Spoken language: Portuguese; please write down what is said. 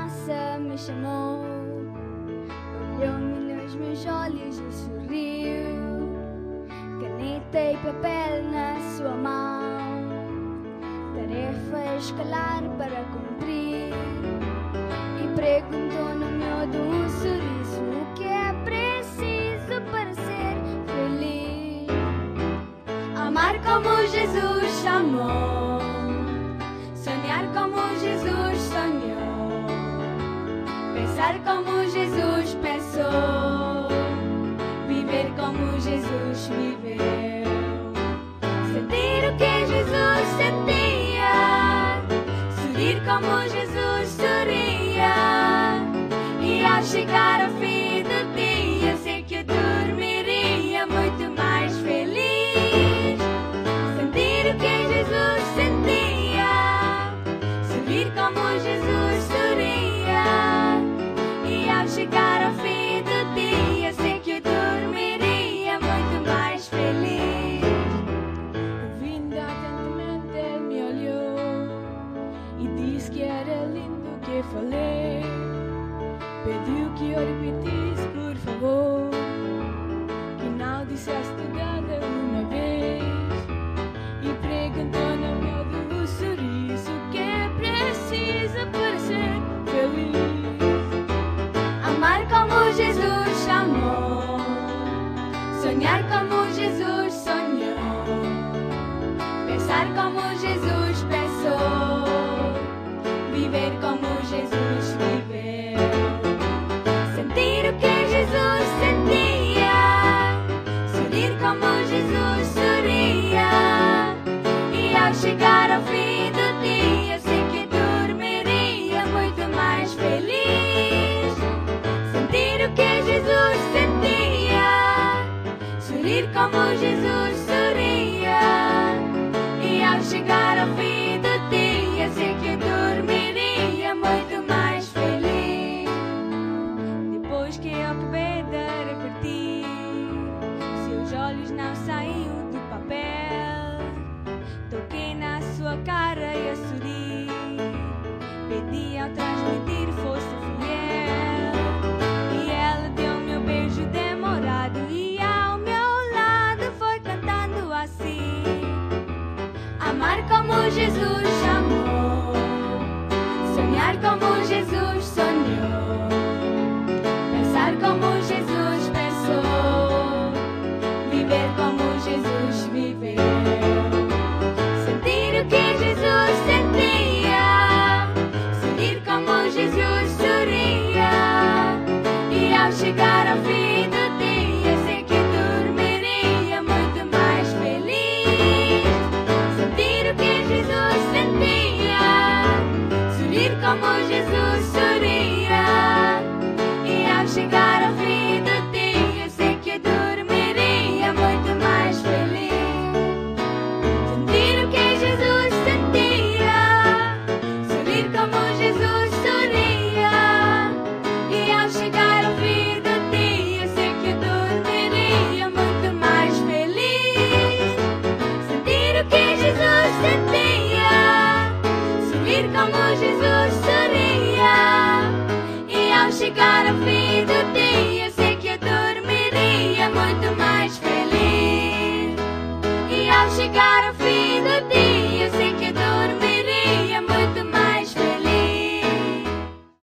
esperança me chamou, olhou-me nos meus olhos e sorriu, caneta e papel na sua mão, tarefa escalar para cumprir, e perguntou no meu de um sorriso o que é preciso para ser feliz. Amar como Jesus amou, sonhar como Jesus sonhou, pensar como Jesus pensou, viver como Jesus viveu, sentir o que Jesus sentia, sorrir como Jesus sorria, e ao chegar ao fim do dia sei que eu dormiria muito mais feliz. Sentir o que Jesus sentia, sorrir como Jesus sorria, e ao chegar ao fim do dia sei que eu dormiria muito mais feliz. Ouvindo atentamente ele me olhou e disse que era lindo o que falei, pediu que eu repetisse por favor, que não dissesse nada uma vez, e perguntou no meu do sorriso o que é preciso para ser feliz. Amar como Jesus amou, sonhar como Jesus sonhou, pensar como Jesus pensou, viver como Jesus viveu, sentir o que Jesus sentia, sorrir como Jesus sorria, e ao chegar ao fim do dia sei que dormiria muito mais feliz. Sentir o que Jesus sentia, sorrir como Jesus sorria, e ao chegar ao fim do dia sei que dormiria muito mais feliz. Depois que eu acabei de repetir, seus olhos não saíam do papel, toquei na sua cara e a sorrir, pedi ao transmitir fosse fiel, e ela deu-me um beijo demorado, e ao meu lado foi cantando assim: amar como Jesus amou, sonhar como Jesus sonhou, pensar como Jesus pensou, viver como Jesus viveu, sentir o que Jesus sentia, sorrir como Jesus sorria, e ao chegar ao fim do dia sei que dormiria muito mais feliz. Sentir o que Jesus sentia, sorrir como Jesus sorria, e ao chegar ao fim do dia sei que dormiria muito mais feliz. Sentir o que Jesus sentia, sorrir como Jesus sorria, e ao chegar ao fim do dia sei que dormiria muito mais feliz. Sentir o que Jesus sentia, sorrir como Jesus sorria, e ao chegar ao fim